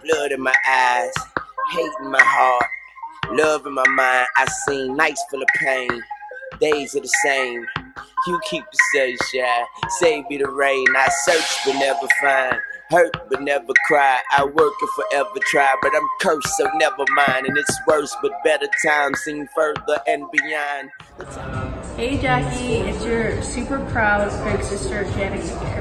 blood in my eyes, hate in my heart, love in my mind. I seen nights full of pain, days are the same. You keep the sunshine, save me the rain. I search but never find, hurt but never cry. I work and forever try, but I'm cursed, so never mind. And it's worse, but better times seen further and beyond. Hey Jackie, it's your super proud big sister Janet here.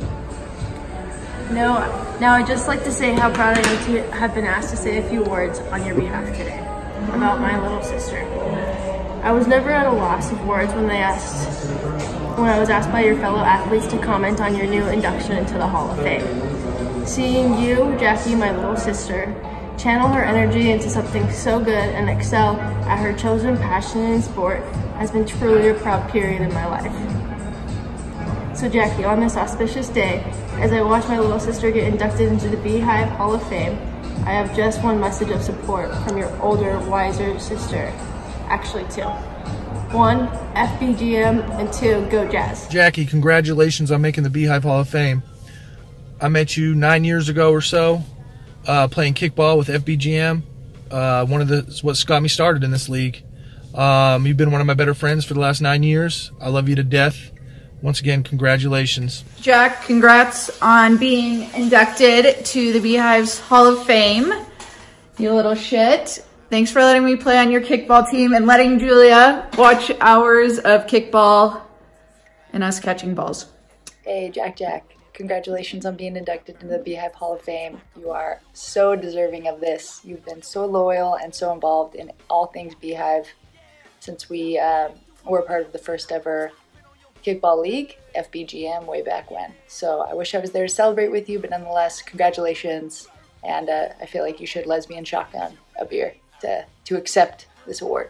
Now I'd just like to say how proud I am to have been asked to say a few words on your behalf today about my little sister. I was never at a loss of words when I was asked by your fellow athletes to comment on your new induction into the Hall of Fame. Seeing you, Jackie, my little sister, channel her energy into something so good and excel at her chosen passion in sport has been truly a proud period in my life. So Jackie, on this auspicious day, as I watch my little sister get inducted into the Beehive Hall of Fame, I have just one message of support from your older, wiser sister. Actually two. 1, FBGM, and 2, go Jazz. Jackie, congratulations on making the Beehive Hall of Fame. I met you 9 years ago or so, playing kickball with FBGM. What got me started in this league. You've been one of my better friends for the last 9 years. I love you to death. Once again, congratulations. Jack, congrats on being inducted to the Beehive's Hall of Fame. You little shit. Thanks for letting me play on your kickball team and letting Julia watch hours of kickball and us catching balls. Hey, Jack. Congratulations on being inducted into the Beehive Hall of Fame. You are so deserving of this. You've been so loyal and so involved in all things Beehive since we were part of the first ever kickball league, FBGM, way back when. So I wish I was there to celebrate with you, but nonetheless, congratulations. And I feel like you should lesbian shotgun a beer to accept this award.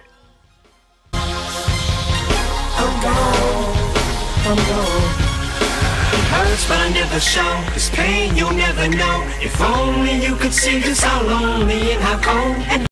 Hurts but I never show, this pain you'll never know. If only you could see just how lonely and how cold and